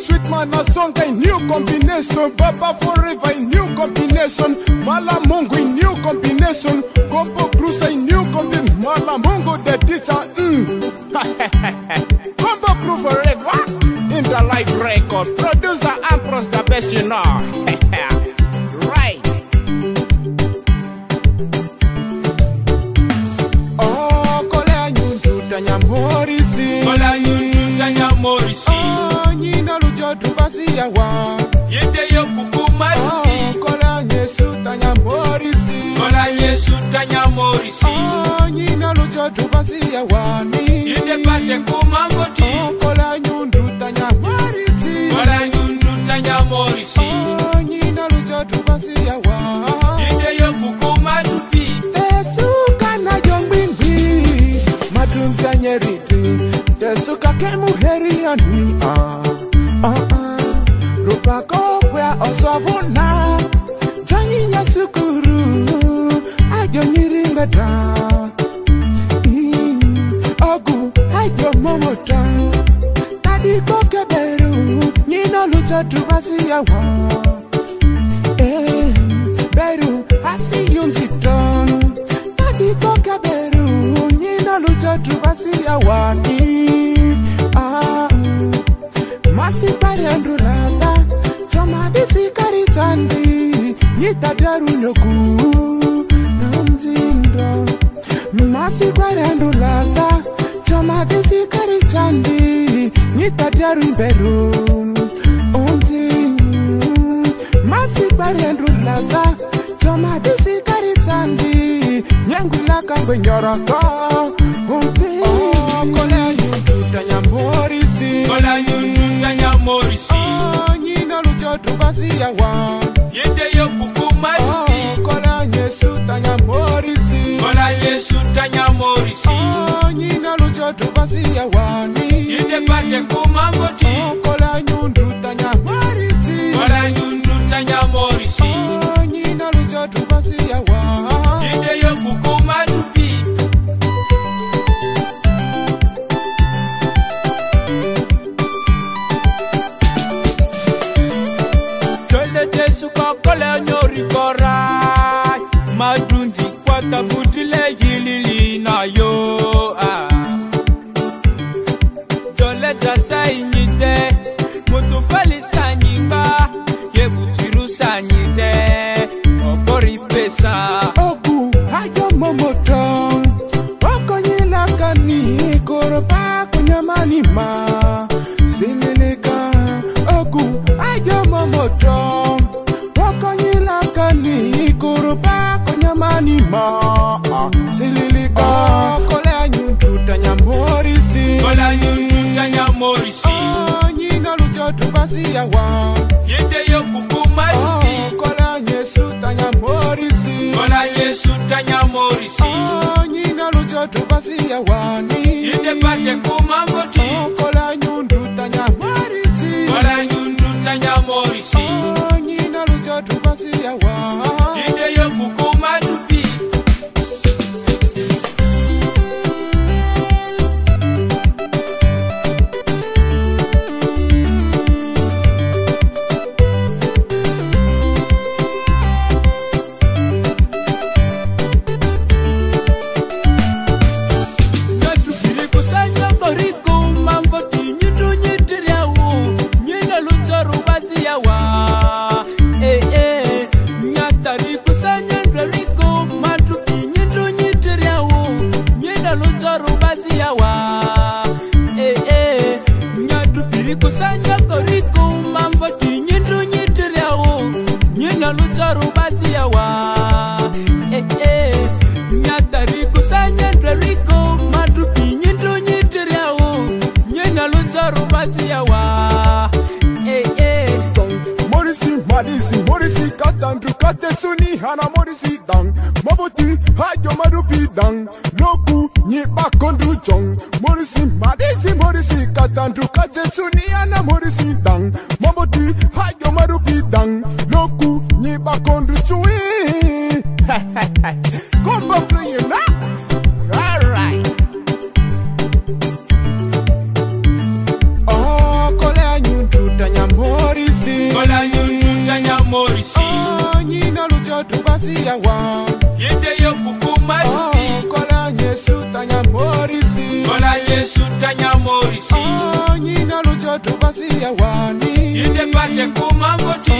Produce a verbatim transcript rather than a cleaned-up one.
sweet man a Songa in new combination. Baba forever in new combination. Maliamungu in new combination. Compo Cruiser in new combination. Maliamungu the teacher. Mm. Compo crew forever in the live record. Producer Ambrose the best you know. Right. Oh, kola nyundu Nyamorisi. Kola nyundu Nyamorisi. Oh, nyina lujotu basi ya wa. Yete yo kukuma oh, kola nyesu Nyamorisi. Kola nyesu Nyamorisi. Oh, nyina lujotu basi ya wa ni. Yete pate kumangoti. Oh, kola nyundu Nyamorisi. Kola nyundu Nyamorisi. Oh, nyina lujotu basi ya wa. Yete yo kukuma tupi. Tesuka na jongbingwi. Madunza nyeriti. Tesuka kemu heriani. Ah, ah, ah. Rupako kwa osovuna. Tanyi nyasukuru. Ajo nyiringata. Ogu ajo momota. Tadi koke beru. Nyino lucha tubasi ya wa. Eh, beru asi yumziton. Tadi koke beru. Nyino lucha tubasi ya wa. Ah, masi pari andrulaza. Toma disi karitandi. Nyita daru nyoku. Namzindo. Masi pari andrulaza. Toma disi karitandi. Nyita daru imberu. Umzi. Masi pari andrulaza. Toma disi karitandi. Nyangula kangwe nyoroko. Umzi. Oh, kola nyundu Nyamorisi. Kola nyundu Nyamorisi. Oh, nyina lujotu basi ya wa. Yete yo kukuma tupi. Oh, kola nyesu Nyamorisi. Kola nyesu Nyamorisi. Oh, nyina lujotu basi ya wa ni. Yete pate kumangoti. Oh, kola nyundu Nyamorisi. Kola nyundu Nyamorisi. Oh, nyina lujotu basi ya wa. Yete yo kukuma tupi. Tesuka kola nyori kora. Madunzi kwa tabutile yilili na yo. Ah. Jole jasa inyite. Mutufali sanyika. Yebutiru sanyite. Obori pesa. Ogu hayo momoto. Oko nyilakani. Koropa kunyamani ma. Sinilika. Ogu hayo momoto. Kani kurupa konyamani ma sililika. Oh, kola nyundu Nyamorisi. Kola nyundu Nyamorisi. Oh, nyina lujotu basi ya wa. Yete yo kukuma tupi. Oh, kola nyesu Nyamorisi. Kola nyesu Nyamorisi. Oh, nyina lujotu basi ya wa ni. Yete pate kumangoti. Oh, kola nyundu Nyamorisi. Kola nyundu Nyamorisi. Oh, nyina lujotu basi ya wa. Yete yo kukuma tupi. Natupiri kusanya koriko mangoti nyindu nyitiria u. Nyina lucharu basi ya wa. Eh eh. Nyatari kusanya ndriko matupi nyindu nyitiria u. Nyina lucharu basi ya wa. Eh eh. Nyatupiri kusanya koriko mangoti nyindu nyitiria u. Nyina lucharu basi ya wa. Eh eh. Nyatari kusanya ndriko matupi nyindu nyitiria u. Nyina lucharu basi ya wa. Eh eh. Morisi, Marisi, Morisi, Katandu, Katesuni, Hana Morisi, Dang, Maboti, Hajo Marupi, Dang, Loku, Nipa Kondu, Jong, Morisi, Marisi, Morisi, Katandu, Katesuni, Hana Morisi, Dang, Maboti, Hajo Marupi, Dang, Loku, Nipa Kondu, Chui. Compo playing now. Alright. Oh, Kola Nyundu Nyamorisi. basi ya wa Yende yo kukuma oh, kola nyesu tanya morisi Kola nyesu tanya morisi oh, nyina lucho tu basi ya wani Yende pate kumamboti